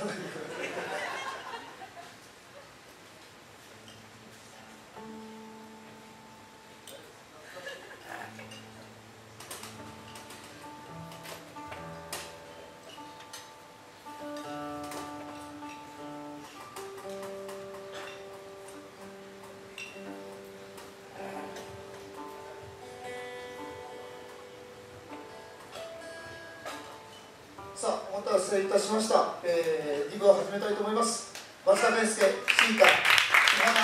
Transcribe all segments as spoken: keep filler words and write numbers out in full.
さあ、お待たせいたしました。えー、リブを始めたいと思います。松田健介、シータ、木花、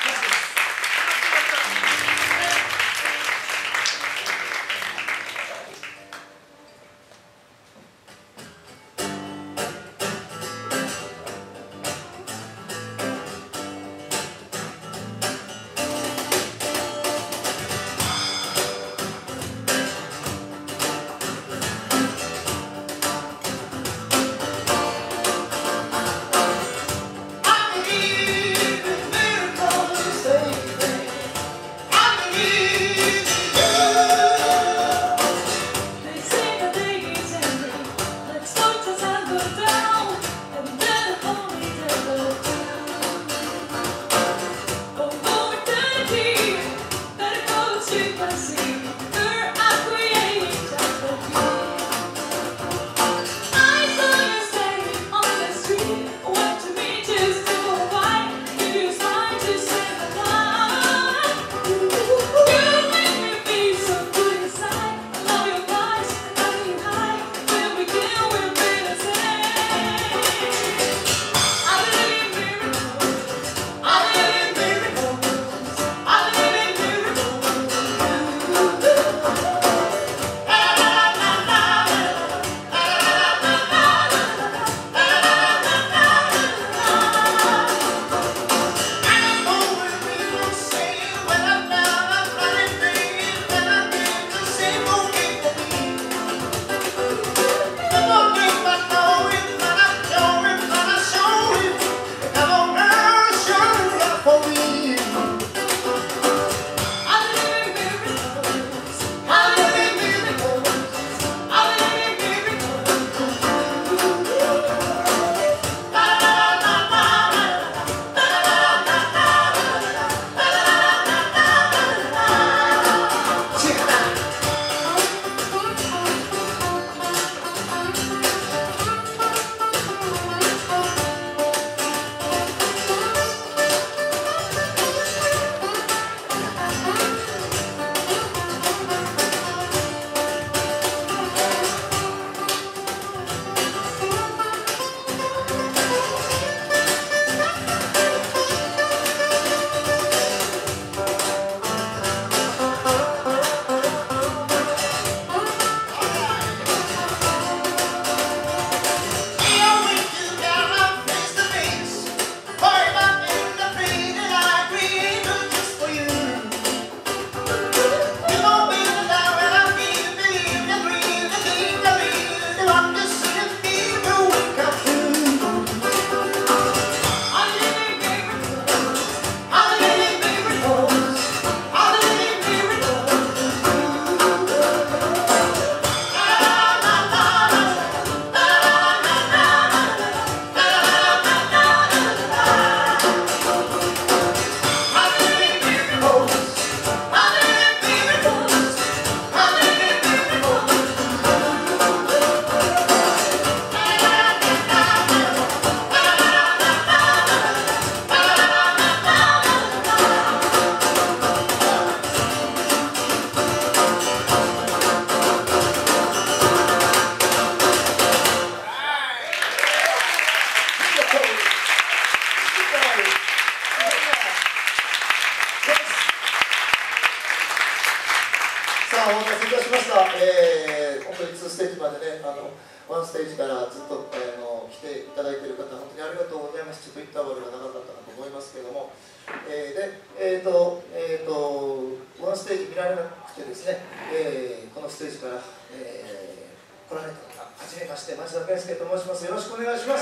お待たせいたしました。えー、本当ににステージまでね、あのワンステージからずっと、えー、の来ていただいている方、本当にありがとうございます。ちょっとインターバルが長かったかと思いますけれども、えー、で、えっ、ー、と、えっ、ー、と、ワンステージ見られなくてですね、えー、このステージから、えー、来られた方、はじめまして、町田健介と申します。よろしくお願いします。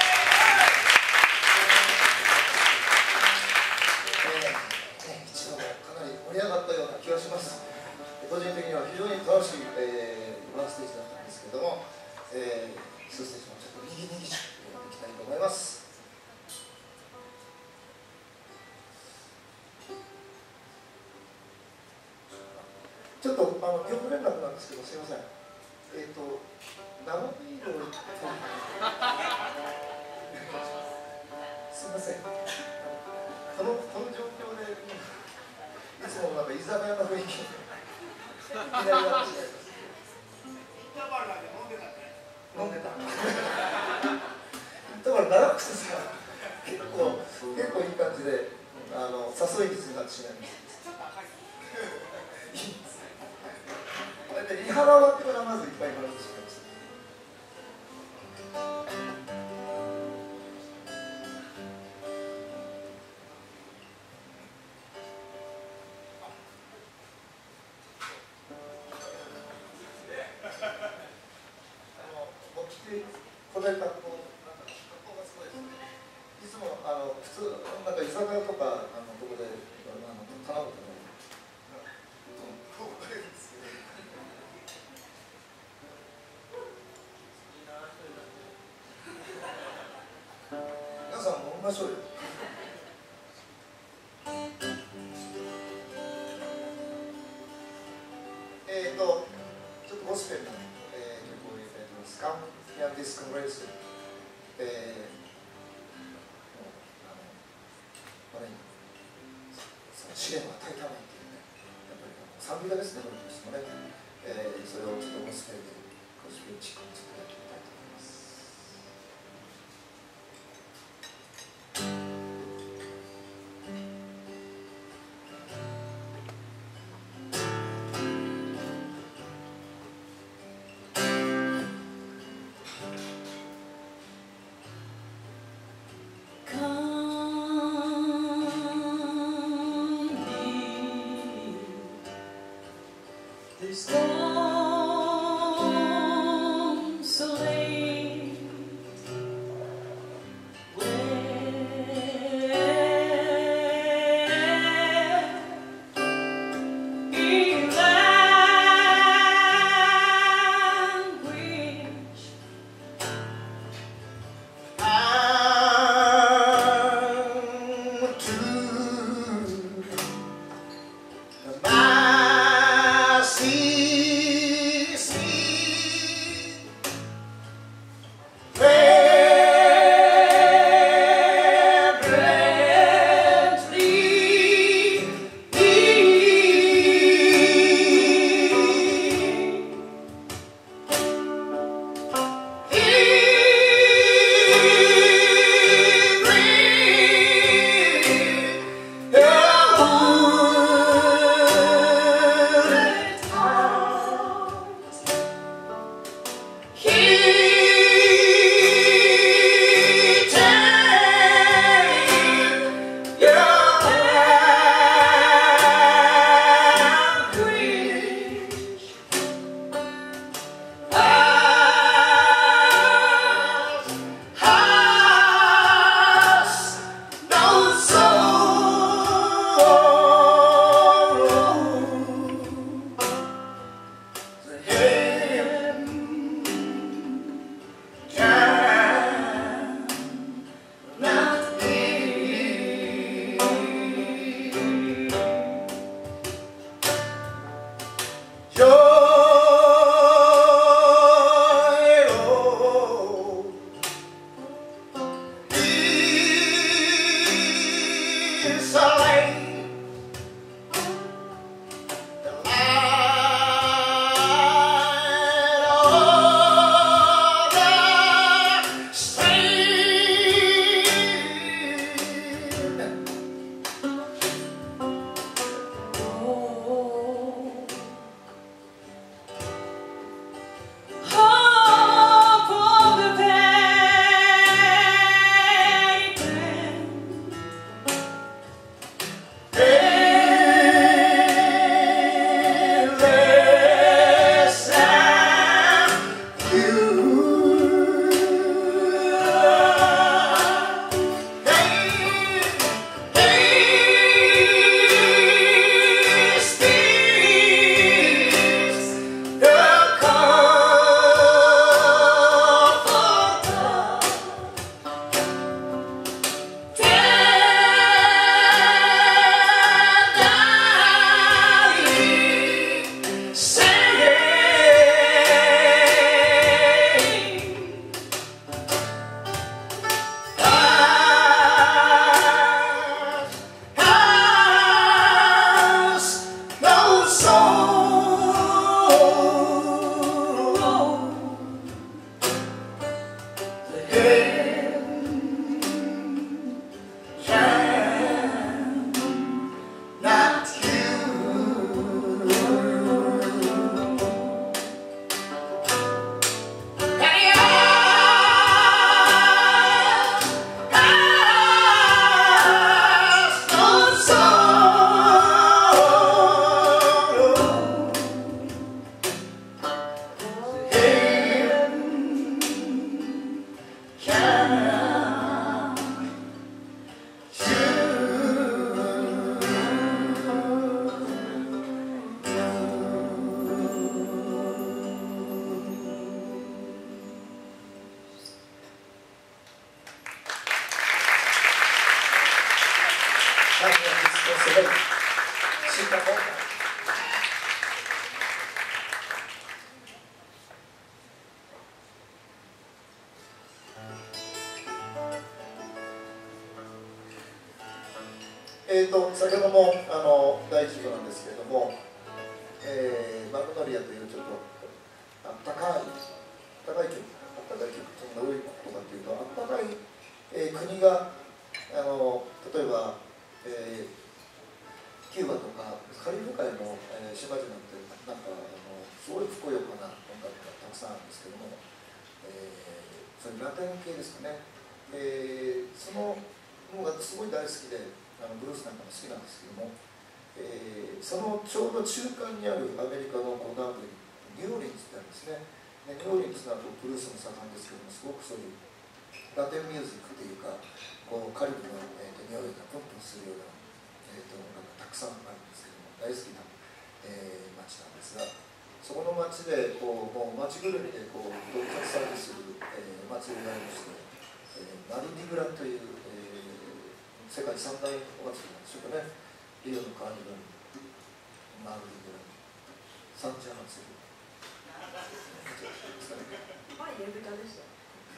盛り上がったような気がします。個人的には非常に楽しい、えー、ワンステージだったんですけども、えー、にステージもちょっと右にぎしくできたの業務連絡なんですけど、すみません。えっ、ー、と生ビールをすみません。このこの状況でいつもなんか居酒屋の雰囲気いきなり話があります。飲んでた。だから長くてさ、結構結構いい感じであの誘い水になってしまいました。リハが終わってからまずいっぱい話してしまいました。これ格好、なんか格好がすごいですね。いつもあの普通なんか居酒屋とかあのとこであの頼むとね、こう来るんですけど。皆さんも飲みましょうよ。えっとちょっとゴスペルの、えー、曲を入れたいと思います。カムヤンディスコンレース。えー試練を与えたまえっていうね、やっぱり賛美歌ですね、これとしてもね、えー、それをちょっとゴスペルで、ゴスペルチックにちょっとやってみたいと思います。 The storm so えーと先ほどもあの第一部なんですけれども、えー、マグノリアというちょっとあったかい、あったかい曲、あったかい曲というのはどういうことかというと、あったかい、えー、国があの例えば、えー、キューバとかカリブ海の、えー、島々ってなんかあのすごいふくよかな音楽がたくさんあるんですけども、えー、それラテン系ですかね、えー、そのものがすごい大好きで。あのブルースなんかも好きなんですけども、えー、そのちょうど中間にあるアメリカのこう南部にニューオーリンズってあるんですね。でニューオーリンズだとブルースも盛んですけども、すごくそういうラテンミュージックというかこうカリブの、えー、と匂いがプンプンするような、えー、と音楽がたくさんあるんですけども、大好きな、えー、町なんですが、そこの町でこうもう町ぐるみでこうお客さんにする、えー、祭りがありまして、えー、マルディグラという、えー世界三大お祭りなんでしょうかね。リオのカーニバル、マルディグラ、サンジャ祭り。 前ねぶたでした。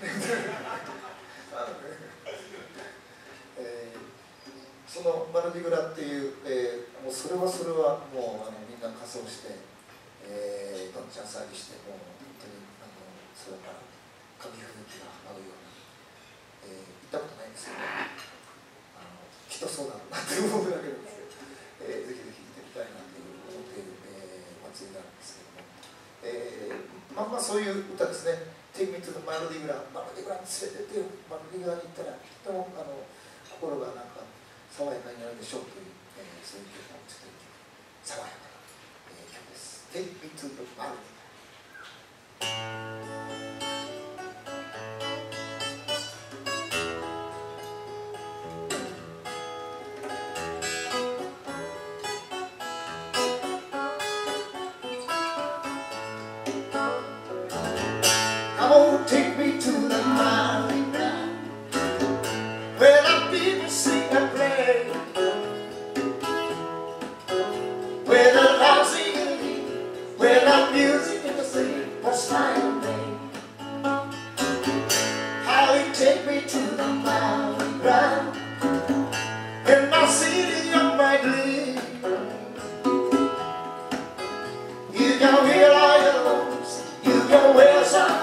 えー、そのマルディグラっていう、えー、もうそれはそれはもうあのみんな仮装して、えー、どんちゃん騒ぎして、もう本当にあのそれから紙吹雪が舞うような、えー、行ったことないんですけど、きっとそうだろうなって思うだけなんですけど、えー、ぜひぜひ行ってみたいなと思っている、えー、祭りなんですけども、えー、まあまあそういう歌ですね。Take me to the マルディグラ、マルディグラに連れてってよ、マルディグラに行ったらとてもあの心がなんか爽やかになるでしょうという、えー、そういう曲を作っている爽やかな、えー、曲です。Take me to the マルディグラ。Come on, take me to the mountain ground where the people sing and play, where the loud sing and lead, where the music and the sing was fine and day. How you take me to the mountain ground in my city of my dream. You can hear all your lows, you can wear some.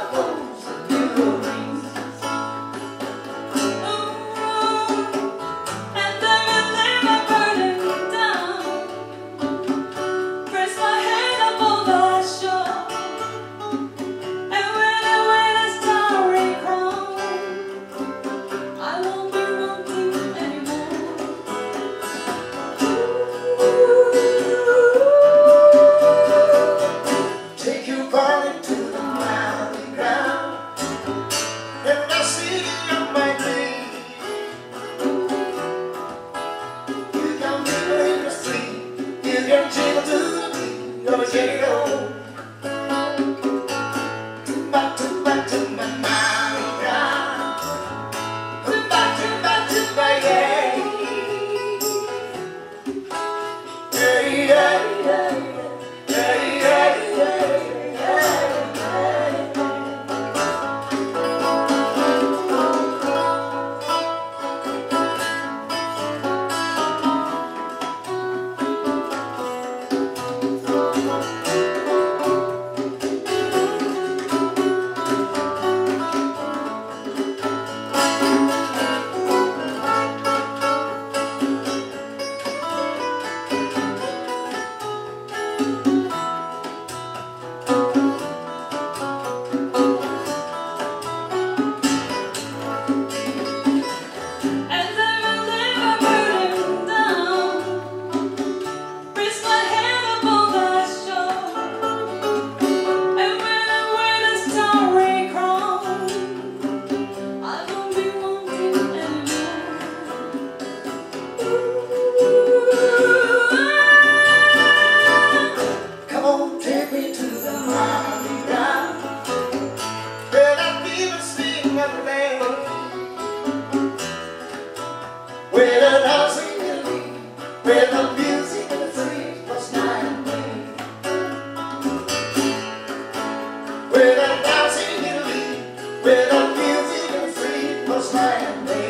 Where the house in where the music and the street was night and day, where the dancing in the lead, where the music and the street was night and day.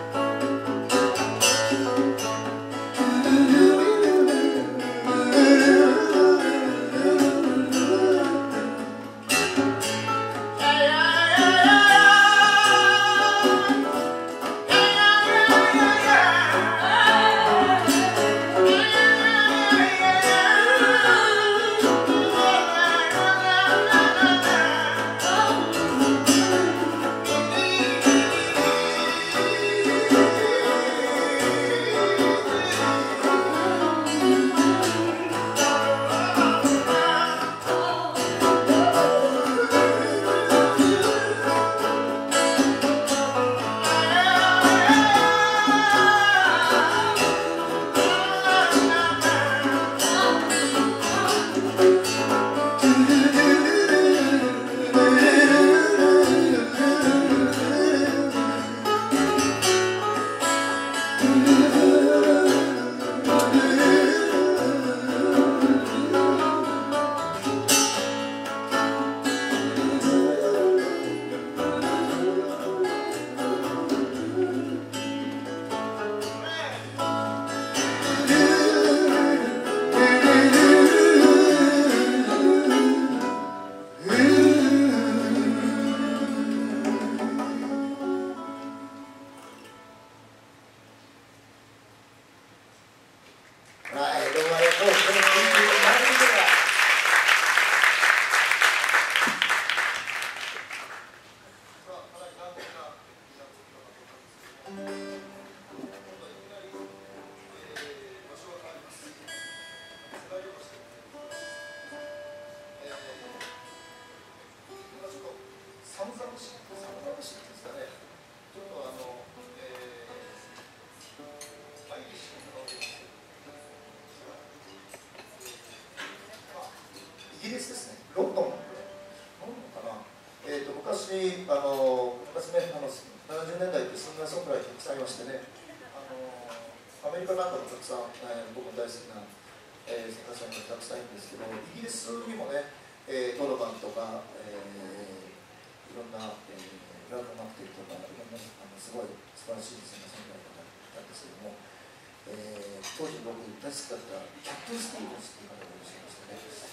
イギリスですね、ロンドン、ロンドンかな、えー、と昔、あの昔ね、あのななじゅうねんだいってシンガーソングライターたくさんいましてね、あのアメリカなんかもたくさん、えー、僕の大好きな、えー、シンガーソングライターたくさんいるんですけど、イギリスにもね、えー、ドロバンとか、えー、いろんな、えー、ラブマクテルとか、いろんなあのすごい素晴らしいシンガーソングライターがいたんですけども、えー、当時僕大好きだったキャプテン・スティーブンスっていう方がいらっしゃいましてね。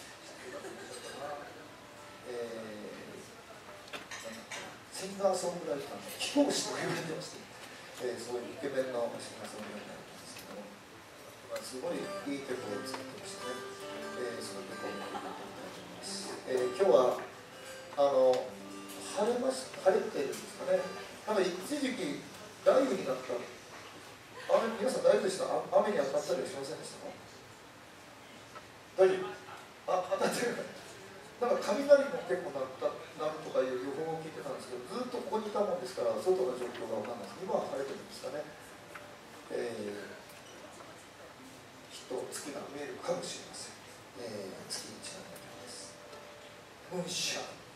えー、シンガーソングライターの貴公子と言われてまして、えー、すごいイケメンのシンガーソングライターなんですけども、すごいいい曲を作ってましてね、えー、その曲を聴いてみたいと思います。えー、今日はあの晴れまし晴れてるんですかね。なんか一時期雷雨になった。雨、皆さん大丈夫でした？雨に当たったりはしませんでしたか？大丈夫？あ、当たってる。なんか雷も結構鳴った鳴るとかいう予報を聞いてたんですけど、ずっとここにいたもんですから、外の状況が分かんないです。今は晴れてるんですかね。えー、きっと月が見えるかもしれません。えー、月にちなんだ曲です。ムーンシャー。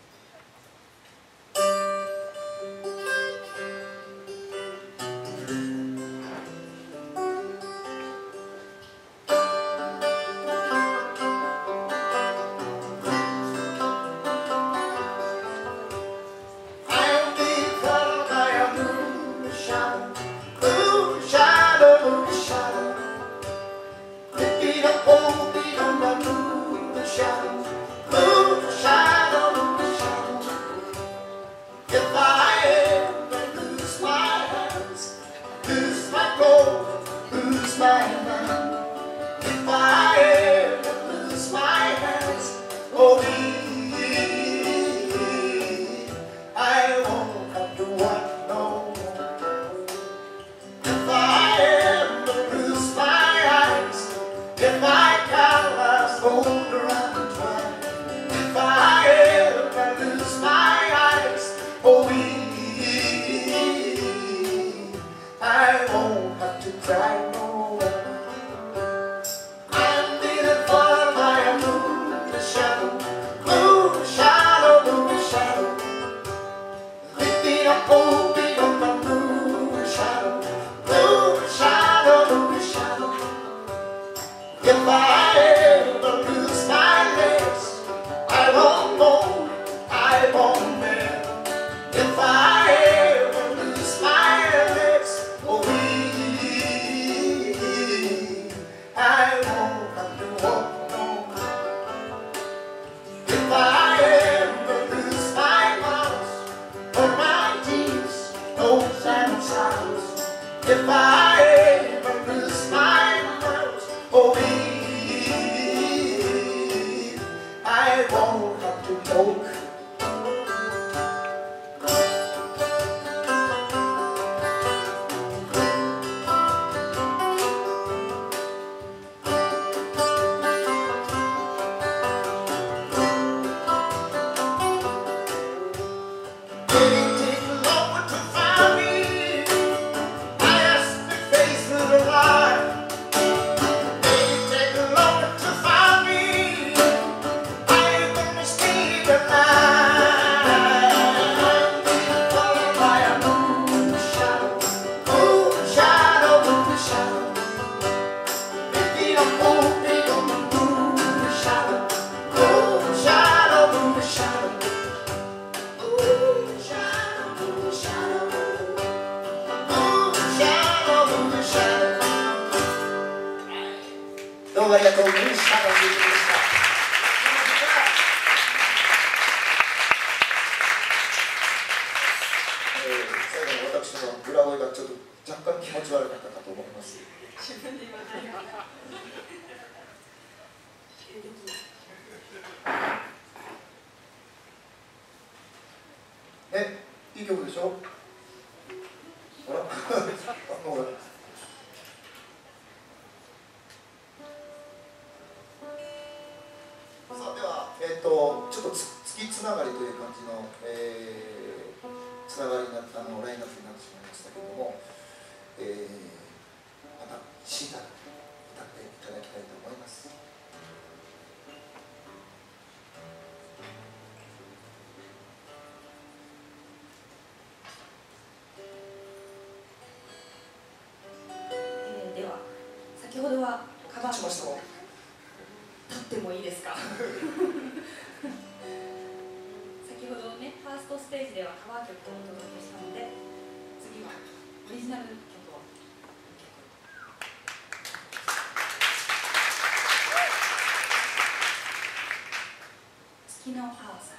shadows. If I ever lose my mind, oh, believe I won't have to talk.どうもありがとうございました。最後の私の裏声がちょっと若干気持ち悪かったかと思います。 自分で言わない。 ね、いい曲でしょ。ほら、あ、もう。さあ、では、えっ、ー、と、ちょっとつ月つながりという感じの、えー、つながりになったあのラインナップになってしまいましたけれども、えー、またシータ歌っていただきたいと思います。 えー、では先ほどはカバーしましたもん。 立ってもいいですか。先ほどね、ファーストステージではカバー曲をお届けしたので、次はオリジナル曲を。月の青さ。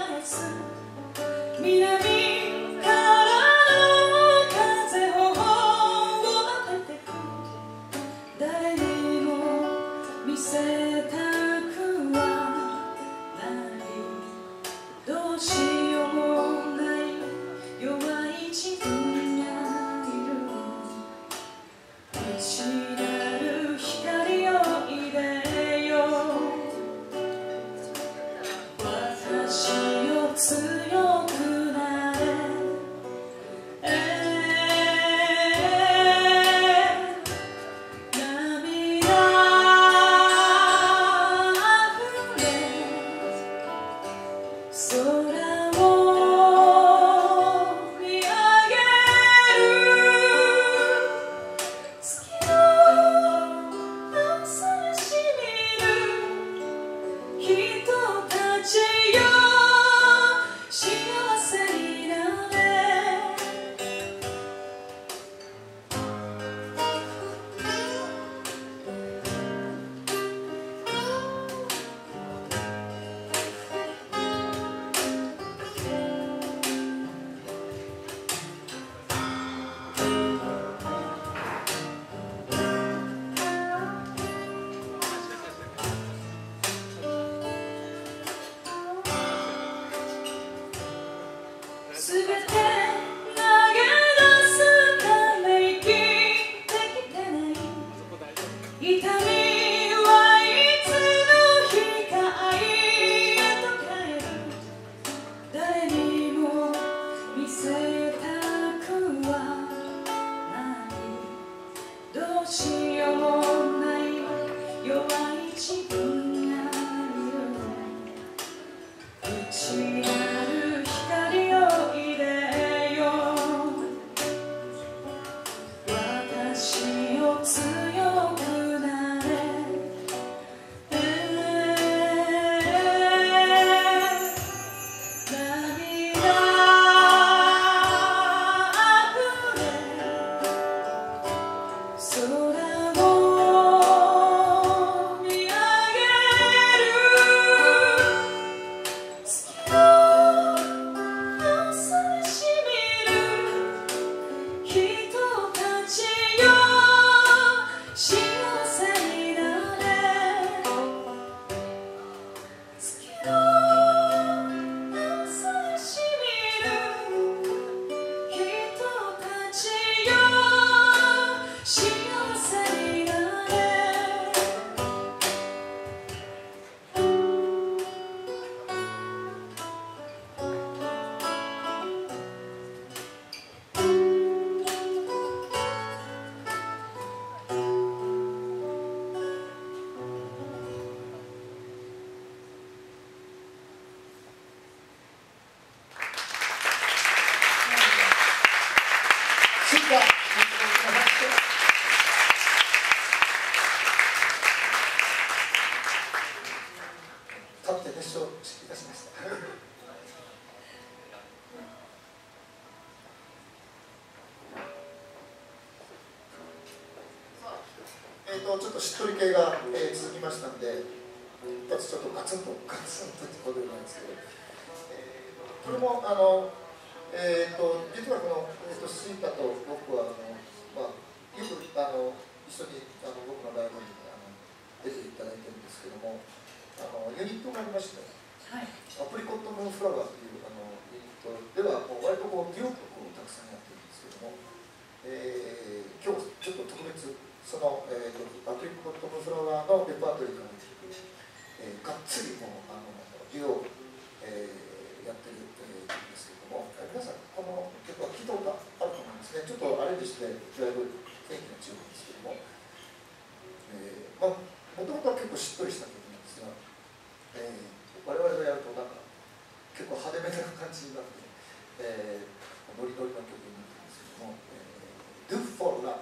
南からの風を出荷勝って熱唱いたしました。えっとちょっとしっとり系が、えー、続きましたんで、一発ちょっとガツンとガツンとってことなんですけど、えー、これもあの、えー、と実はこの、えー、とシータと僕はあの、まあ、よくあの一緒にあの僕のライブにあの出ていただいてるんですけども、あのユニットがありまして、はい、アプリコットムーンフラワーというあのユニットではもう割とこうデュオ曲をたくさんやってるんですけども、えー、今日ちょっと特別その、えー、とアプリコットムーンフラワーのレパートリーからえー、がっつりもうあのデュオを、えー、やってる、えー、んですけれども、えー、皆さんこの曲は聴いたことあると思いますね。ちょっとアレンジしてだいぶ雰囲気が違うんですけども、えー、まあもともとは結構しっとりした曲なんですが、えー、我々がやるとなんか結構派手めな感じになって、えー、ノリノリな曲になってるんですけども、えー、Do for Love。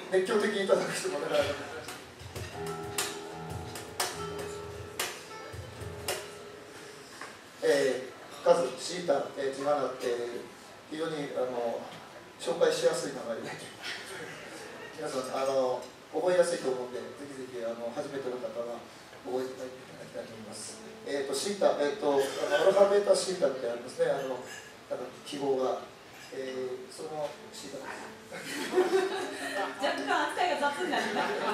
熱狂的にいただく人もね、えー、カズ、シータ、えー、ジマナって非常にあの紹介しやすい名前で皆さんあの覚えやすいと思うので、ぜひぜひあの初めての方は覚えていただきたいと思います。えっ、ー、とシータ、えっ、ー、とアルファベータシータってありますね、あのなんか記号が、えー、そのシータです。 若干扱いが雑になりました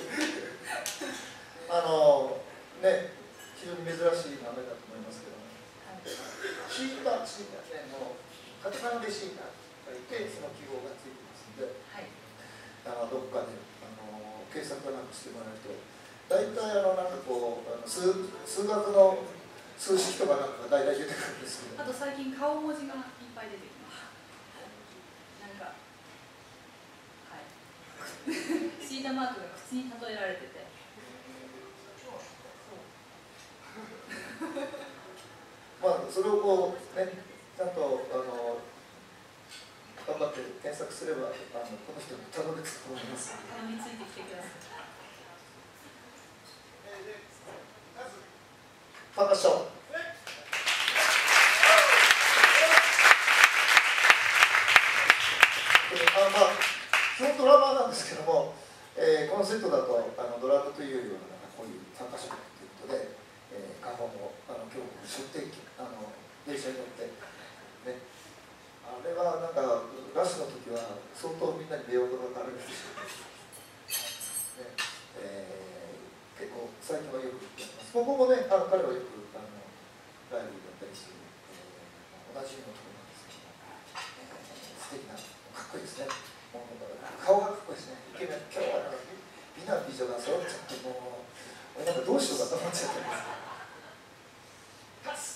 あのね、非常に珍しい名前だと思いますけども、はい、シータ、シータね、もうカタカナでシータといってその記号がついてますので、はい、あのどこかであの検索かなんかしてもらうと、大体あのなんかこうあの 数, 数学の数式とかなんかが大体出てくるんですけど、 あと最近顔文字がいっぱい出てきます。なんか、はい、シータマークが口に例えられてて、 まあそれをこうね、ちゃんとあの頑張って検索すれば、あのこの人にたどり着くと思います。 たどり着いてきてください。 パーカッション。あのまあ基本ドラマーなんですけども、えー、このセットだとあのドラムというようなこういうパーカッションということで、えー、カホンをあの今日出展あの電車に乗ってね。あれはなんかラッシュの時は相当みんなに迷惑がかかるんですよ、ねえー、結構最近はよくやってます。僕もね、あの彼はよくあのライブだったりして、えー、同じようなところなんですけども、えー、素敵な、かっこいいですね。もう顔がかっこいいですね。イケメン、今日はなんか美男美女が揃っちゃってもう俺なんかどうしようかと思っちゃったんです。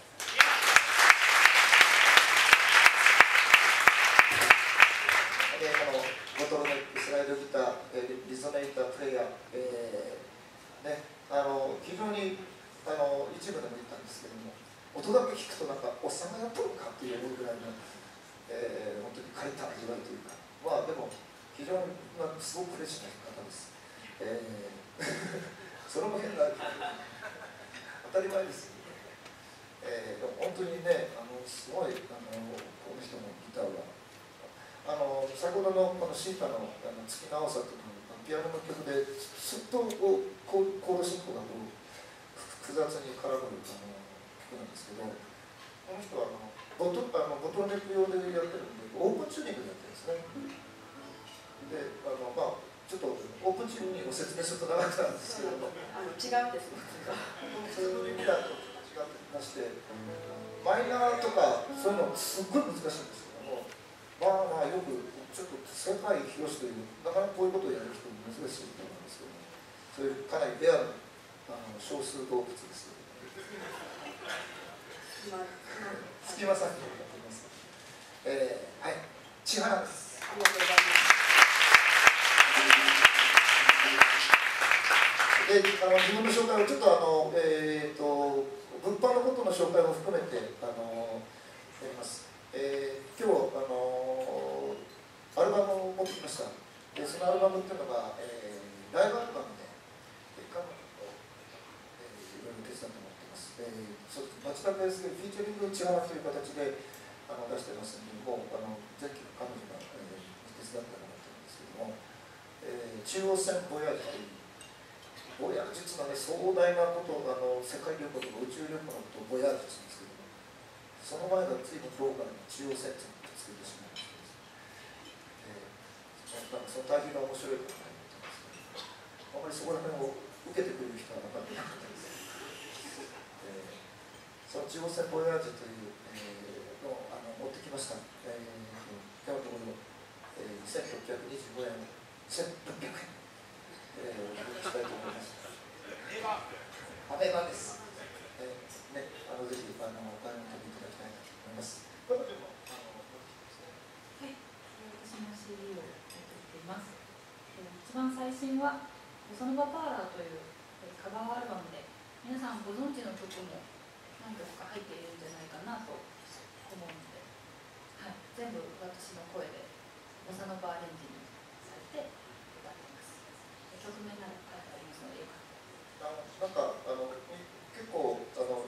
でこのボトルネックスライドギター、えー、リゾネータープレイヤー、えーね、あの非常にあの一部でも言ったんですけども、音だけ聞くとなんかおっさんがやっとるのかっていうぐらいの、えー、本当に借りた味わいというか、まあでも非常に、まあ、すごくフレッシュな方です。えー、それも変な当たり前ですよね。えー、でも本当にね、あのすごいあのこの人のギターは。あの先ほどのこのシータの「月の青さ」というのピアノの曲ですっとこうコード進行がこう複雑に絡むあの曲なんですけど、この人はあのボトあのボトルネック用でやってるんでオープンチューニングでやってるんですね。であのまあちょっとオープンチューニングを説明すると長くなるんですけども、 あの違うんですよ。 そういう意味だと違ってきまして、マイナーとかそういうのすっごい難しいんですけども、まあまあよくちょっと世界広しというなかなかこういうことをやる人も珍しいと思うんですけども、そういうかなりレアなあの少数動物です。隙間さんにやっています。えー、はい、千原です。ありがとうございます。で、あの自分の紹介をちょっとあのえっ、ー、と物販のことの紹介も含めてあのやります。えー、今日あのアルバムを持ってきました。でそのアルバムっていうのが、えー、ライブアルバムで彼女と、えー、いろいろ手伝ってもらってます。えー、そう町田ベースでフィーチャリング千原という形であの出してますので、もうあの全曲彼女が、えー、手伝ってもらってるんですけども、えー、中央線ボヤージュというボヤージュ実はね、壮大なことあの世界旅行とか宇宙旅行のことをボヤージュって言うんですけども、その前が随分ローカルな中央線っていうのを作ってしまいました。その対比が面白いと思ってますけど、あまりそこら辺を受けてくれる人はなかったです。えー、その中央線ボヤージュという、えー、のをあの持ってきました。えー、今日のところ、えー、にせんろっぴゃくにじゅうごえん、せんろっぴゃくえん、えー、お届けしたいと思います。アメバです。えーね、あのぜひあのお買い求めいただきたいと思います。彼女もあのはい、私の シーディー をます。一番最新は「ボサノバパーラー」というカバーアルバムで、皆さんご存知の曲も何曲か入っているんじゃないかなと思うので、はい、全部私の声でボサノバアレンジにされて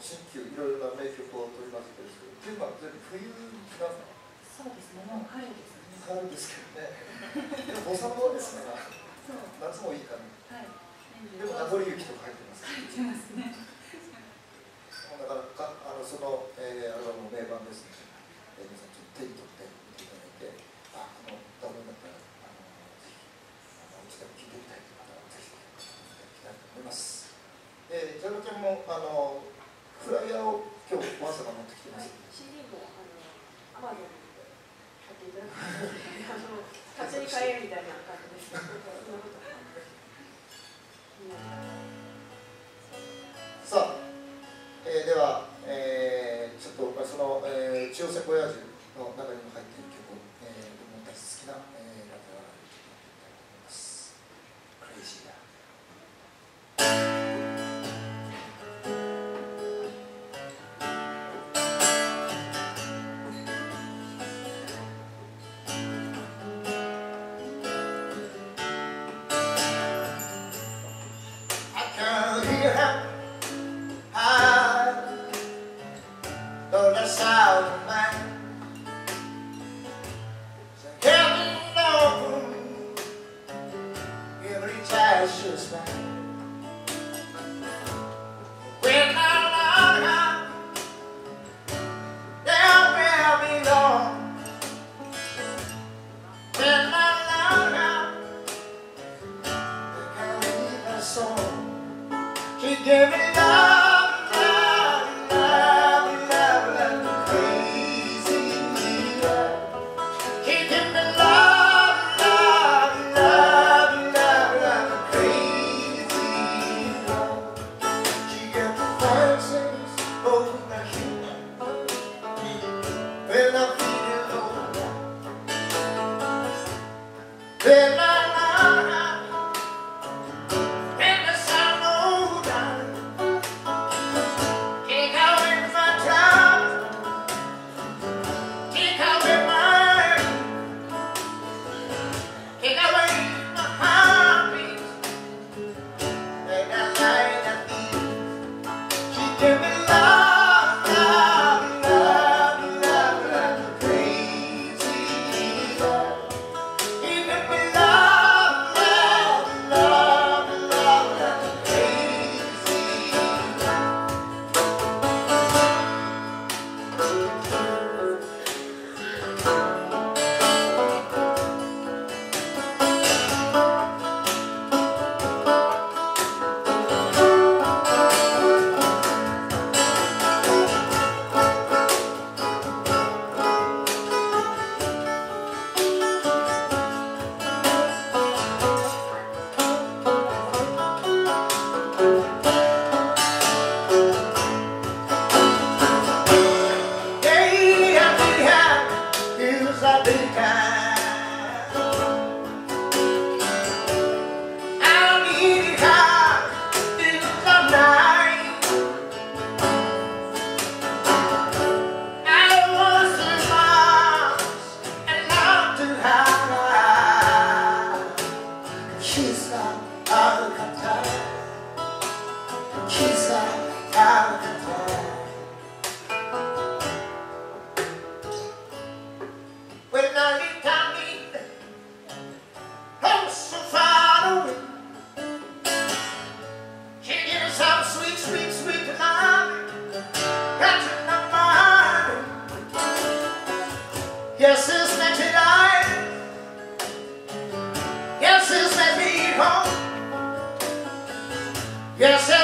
新旧いろいろな名曲を取り混ぜてるんですけど、っていうか全部冬なんだ。 そうですね、もう春ですね。 春ですけどね。でもボサノバですから、夏もいいかな。 はい。 でも名残雪とか入ってます。 入ってますね。 だからかあのその、えー、アルバムの名盤ですので、えー、皆さんちょっと手に取って見ていただいて、あ、このダメだったらあのぜひあのうちでも聴いてみたいという方はぜひ聴いていただきたいと思います。えー、ジャロちゃんもあのフライヤーを今日わざわざ持ってきてます。 はい、シーディー もあのアマゾンで買っていただくので、あの勝手に買えみたいな感じですけど、そんなことはさあ、えー、では、えー、ちょっとその、えー、千代瀬ボヤージュの中にも入っている曲を、えー、僕たち好きな、えー、ラテラルに聴いてみたいと思います。クレイジーだ。Yes, it's meant to die. Yes, it's meant to be home. Yes,